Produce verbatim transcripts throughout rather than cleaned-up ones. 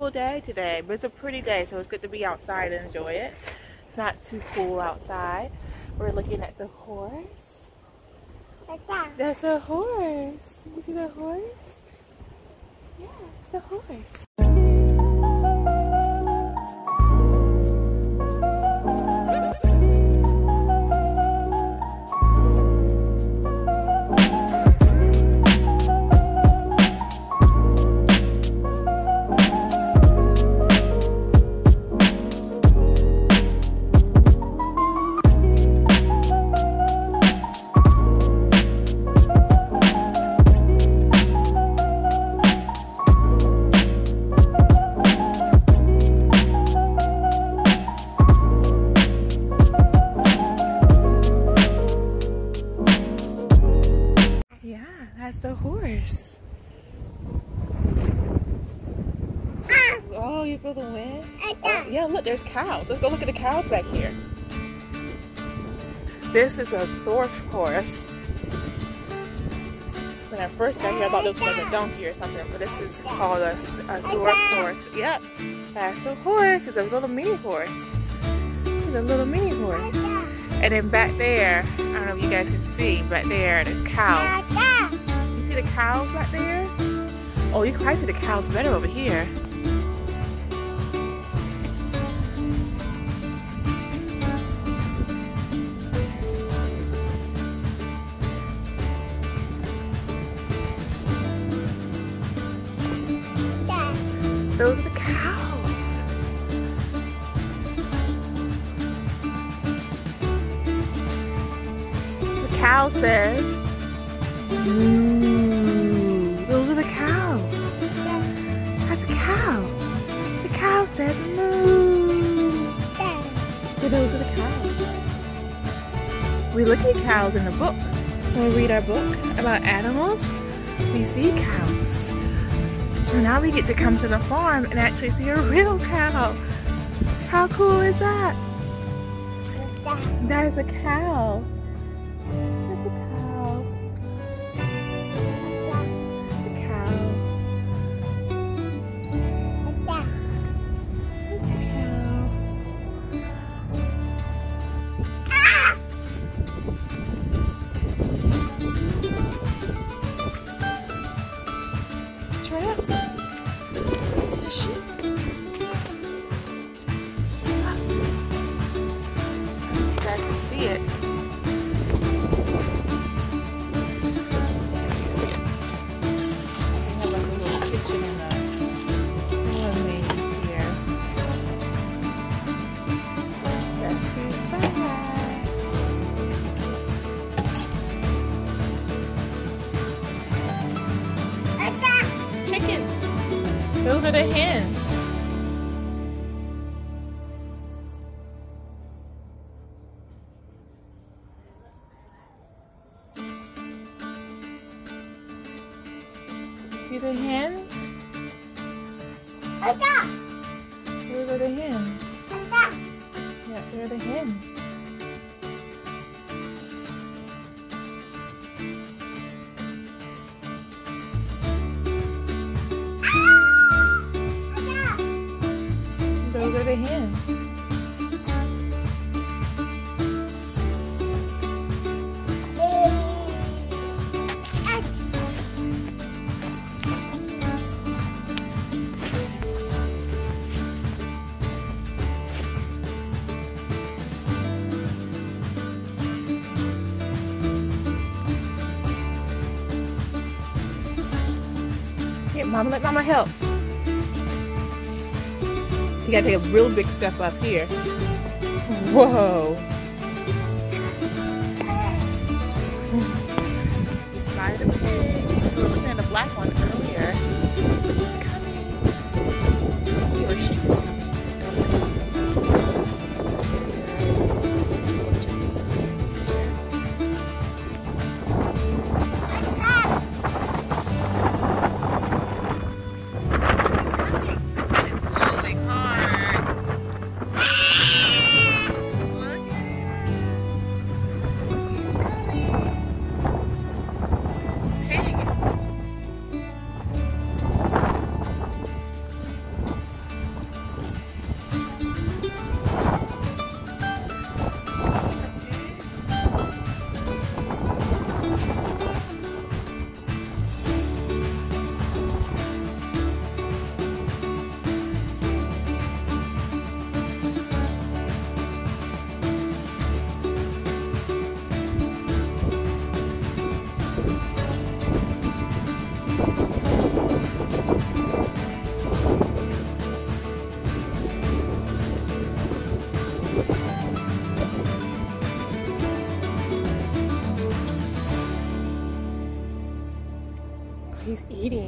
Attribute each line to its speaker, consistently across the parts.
Speaker 1: Day today, but it's a pretty day, so it's good to be outside and enjoy it. It's not too cool outside. We're looking at the horse. That's a horse. You see the horse? Yeah, it's the horse. That's the horse. Oh, you feel the wind? Oh, yeah, look, there's cows. Let's go look at the cows back here. This is a dwarf horse. When I first got here, I thought this was like a donkey or something, but this is called a, a dwarf horse. Yep, that's a horse. It's a little mini horse. It's a little mini horse. And then back there, I don't know if you guys can see, back there, there's cows. See the cows back there? Oh, you can probably see the cows better over here. Those are the cows. The cow says, moo. Those are the cows. That's a cow. The cow says moo. So those are the cows. We look at cows in the book. When we read our book about animals, we see cows. So now we get to come to the farm and actually see a real cow. How cool is that? That is a cow. That's a cow. Those are the hens. See the hens? Those are the hens. Yeah, they're the hens. Those are the hens. Here, Mama, let Mama help. You gotta take a real big step up here. Whoa. You spotted a pig. We were looking at the black one earlier. He's coming. He or she is coming.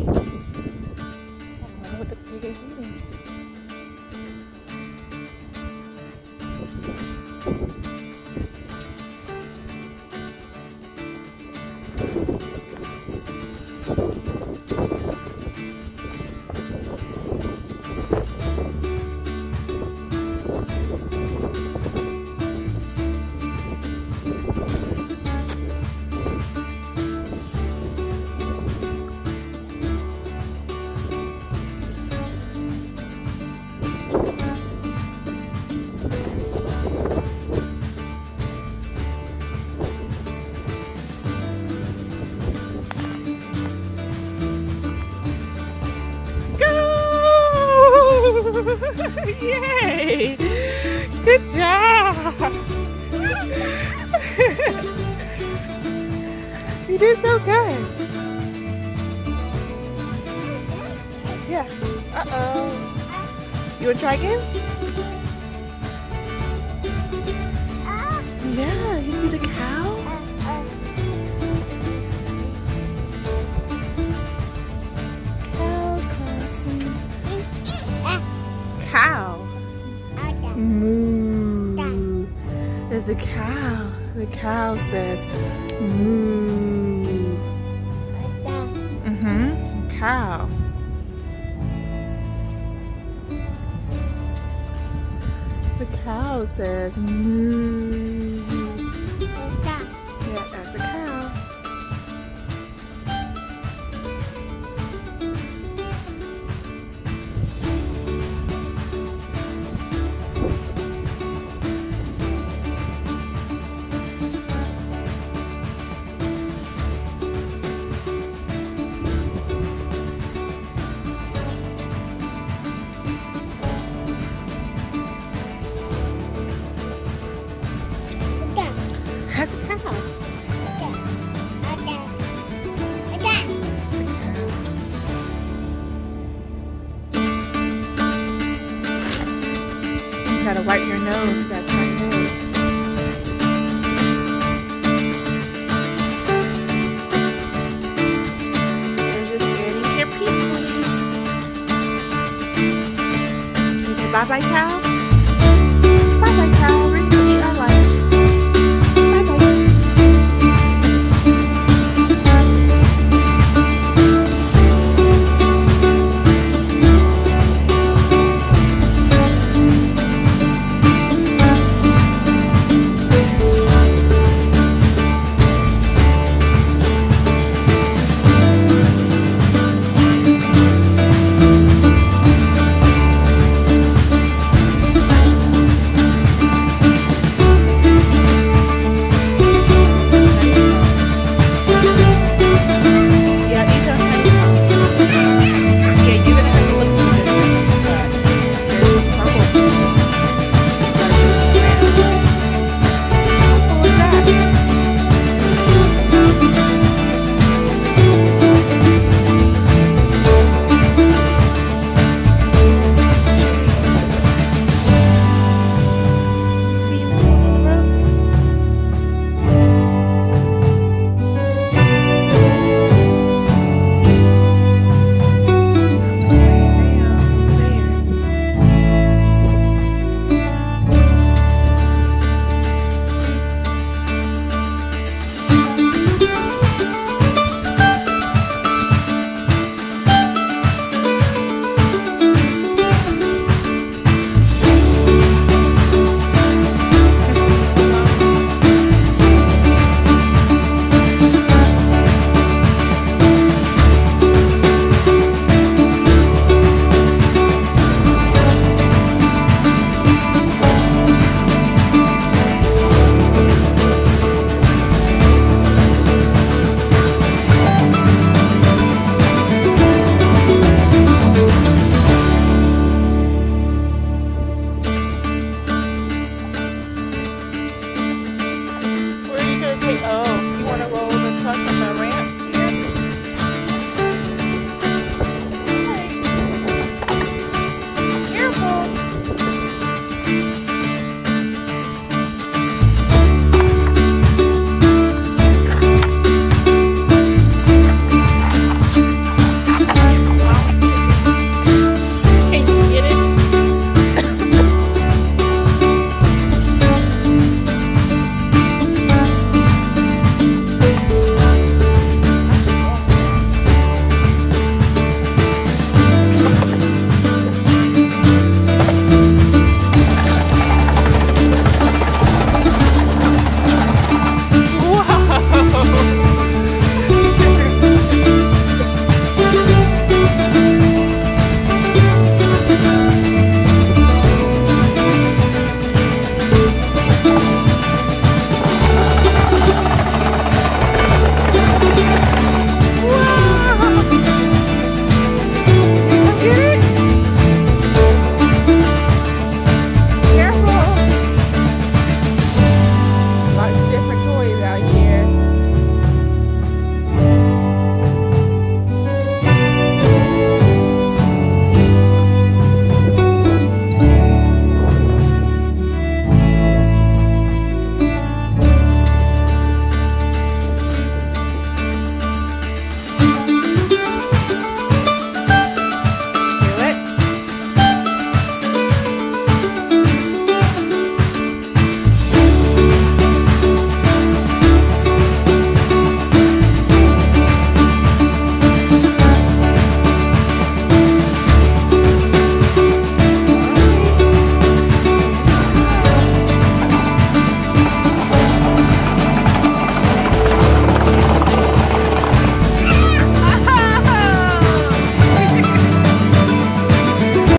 Speaker 1: wonder what the pig is eating. Yay! Good job! You did so good. Yeah. Uh-oh. You want to try again? Yeah, you see the cow? Cow crossing. Cow. Moo. There's a cow. The cow says moo. Mm-hmm. Cow. The cow says moo. Yeah, that's a cow. That's a cow. You gotta wipe your nose. That's my nose. You're just standing here peacefully. You say bye bye, cow.